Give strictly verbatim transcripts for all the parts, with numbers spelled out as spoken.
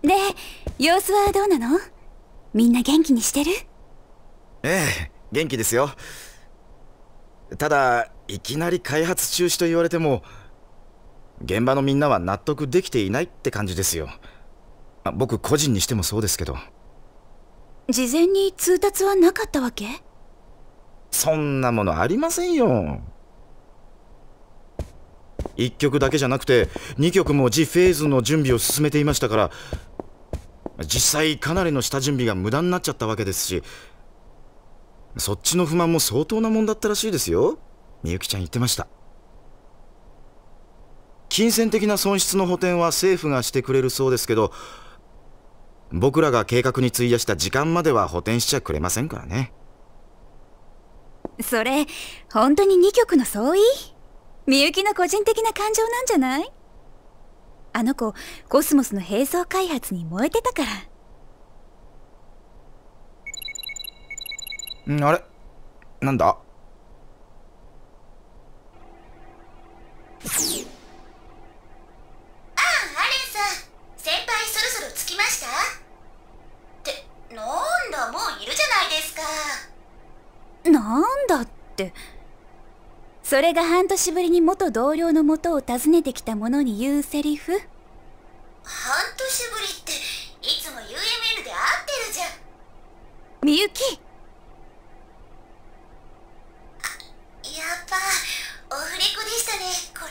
で、様子はどうなの？みんな元気にしてる？ ええ、元気ですよ。ただ、いきなり開発中止と言われても、現場のみんなは納得できていないって感じですよ。僕個人にしてもそうですけど。 事前に通達はなかったわけ？ そんなものありませんよ。いっきょくだけじゃなくてにきょくも次フェーズの準備を進めていましたから、実際かなりの下準備が無駄になっちゃったわけですし、そっちの不満も相当なもんだったらしいですよ。みゆきちゃん言ってました。金銭的な損失の補填は政府がしてくれるそうですけど、僕らが計画に費やした時間までは補填しちゃくれませんからね。 それ本当ににきょくの相違？みゆきの個人的な感情なんじゃない？あの子コスモスの並走開発に燃えてたから。 んあれなんだ？ ああ、アレンさん、先輩そろそろ着きました？ってなんだ、もういるじゃないですか。 なんだって、それが半年ぶりに元同僚の元を訪ねてきた者に言うセリフ？ 半年ぶりっていつも ユーエムエヌ で会ってるじゃん。 みゆき、 やっぱオフレコでしたね、こ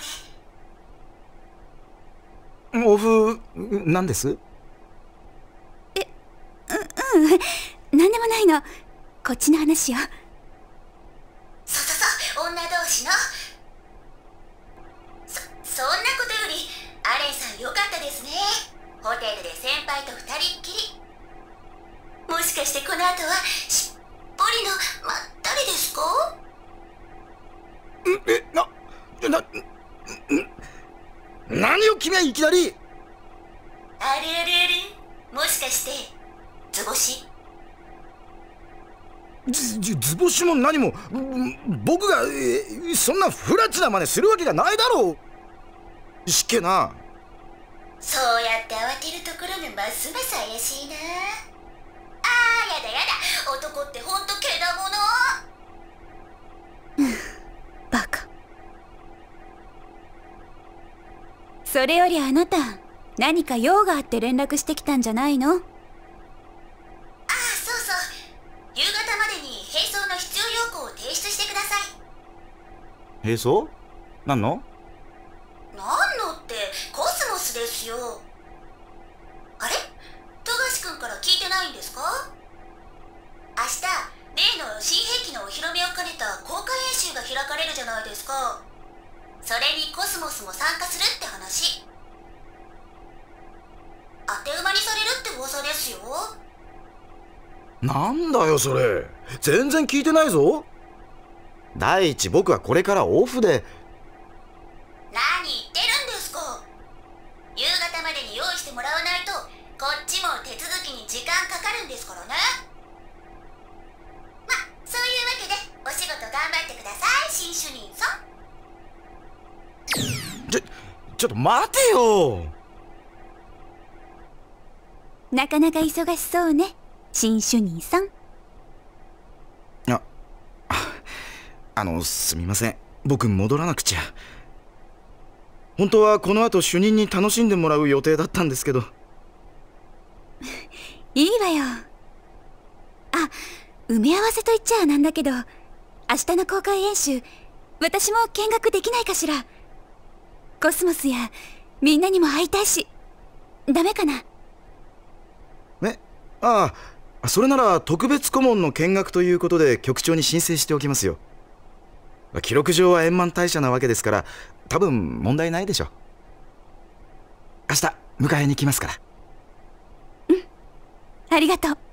れ。 オフなんです？ え、う、うん、なんでもないの。こっちの話よ。 そうそうそう、女同士の。そ、そんなことよりアレンさんよかったですね。ホテルで先輩と二人っきり。もしかしてこの後はしっぽりのまったりですか？ え、な、な、何を君はいきなり。 あれあれあれ、もしかして図星？ ず、ず、図星も何も、僕が、え、そんな不埒な真似するわけがないだろう。しっけな。 そうやって慌てるところがますます怪しいな。あーやだやだ、男ってほんとけだもの。 バカ。それよりあなた、何か用があって連絡してきたんじゃないの？ ああ、そうそう、夕方までに並走の必要要項を提出してください。 並走？何の？ なんのってコスモスですよ。あれ、富樫君から聞いてないんですか？明日例の新兵器のお披露目を兼ねた公開演習が開かれるじゃないですか。それにコスモスも参加するって話。当て馬にされるって噂ですよ。 なんだよそれ、全然聞いてないぞ。第一、僕はこれからオフで。 何言ってるんですか？夕方までに用意してもらわないとこっちも手続きに時間かかるんですからね。ま、そういうわけでお仕事頑張ってください、新主任さん。 ちょ、ちょっと待てよ。 なかなか忙しそうね、新主任さん。 あ、あの、すみません。僕戻らなくちゃ。本当はこの後主任に楽しんでもらう予定だったんですけど。 いいわよ。あ、埋め合わせと言っちゃなんだけど、明日の公開演習、私も見学できないかしら。コスモスやみんなにも会いたいし、ダメかな？ え、ああ、それなら特別顧問の見学ということで局長に申請しておきますよ。記録上は円満退社なわけですから、多分問題ないでしょう。明日迎えに来ますから。 うん、ありがとう。